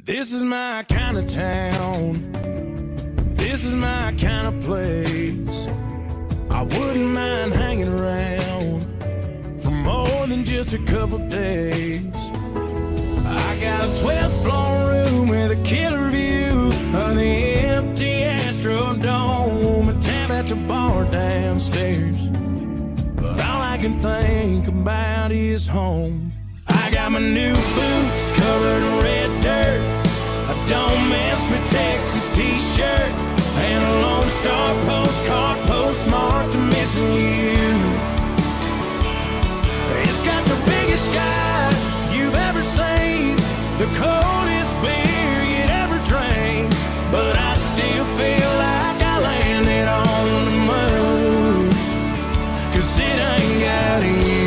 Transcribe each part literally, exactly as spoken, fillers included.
This is my kind of town. This is my kind of place. I wouldn't mind hanging around for more than just a couple days. I got a twelfth floor room with a killer view of the empty Astrodome, a tab at the bar downstairs. But all I can think about is home. I got my new boots covered in red dirt, I don't mess with Texas t-shirt, and a Lone Star postcard postmarked missing you. It's got the biggest sky you've ever seen, the coldest beer you'd ever drink, but I still feel like I landed on the moon, 'cause it ain't got you.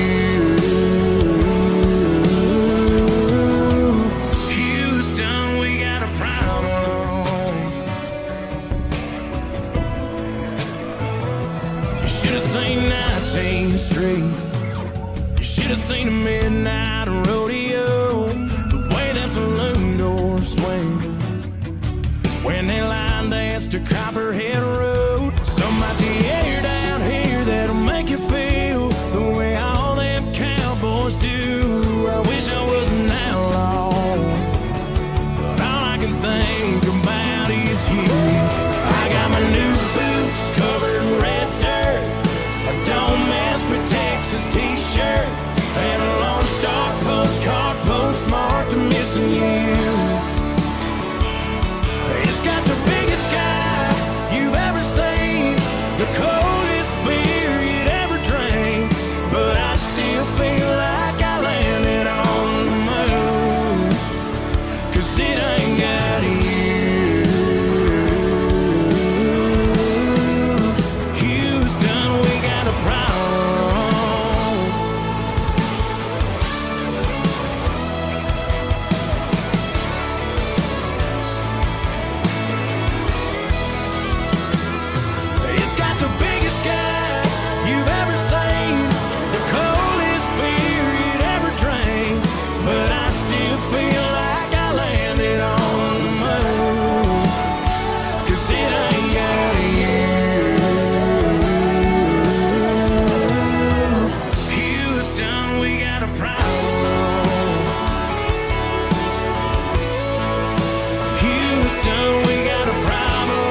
nineteenth Street, you should have seen a midnight rodeo, the way that saloon doors swing when they line dance to Copperhead Road. Some might the air down here that'll make you feel the way all them cowboys do. I wish I was an outlaw, but all I can think about is you. I got my new boots covered in red dirt, don't mess with Texas t-shirt, and a Lone Star postcard postmarked missing you. It's got the biggest sky you've ever seen, the coldest beer you'd ever drink, but I still feel like I landed on the moon, 'cause it ain't got you. Houston, we got a problem. It's got the biggest sky you've ever seen, the coldest beer you'd ever drink, but I still feel like I landed on the moon, 'cause it ain't got you. Houston, we got a problem. Houston, we got a problem.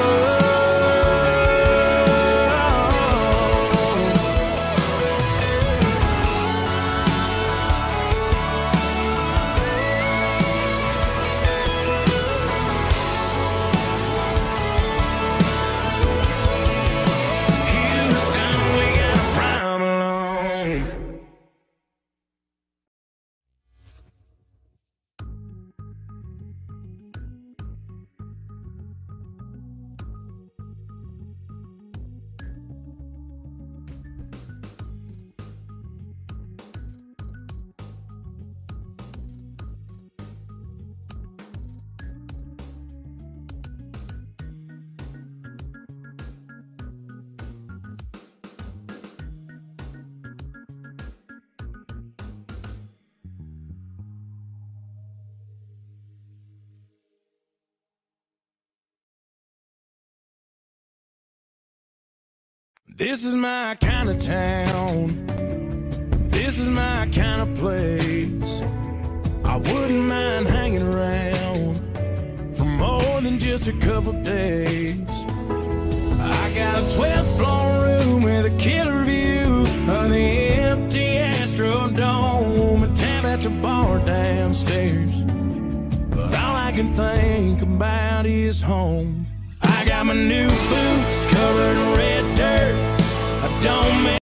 Houston, we got a problem. This is my kind of town. This is my kind of place. I wouldn't mind hanging around for more than just a couple days. I got a twelfth floor room with a killer view of the empty Astrodome, a tab at the bar downstairs. But all I can think about is home. I got my new boots covered in red dirt, I don't